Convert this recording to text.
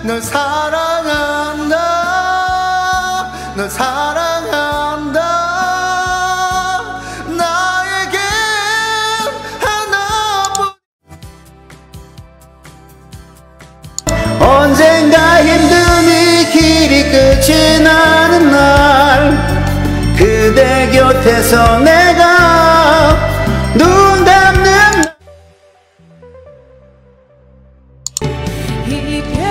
널 사랑한다 널 사랑한다 나에겐 하나뿐 언젠가 힘듦이 길이 끝이 나는 날 그대 곁에서 내가 눈 감는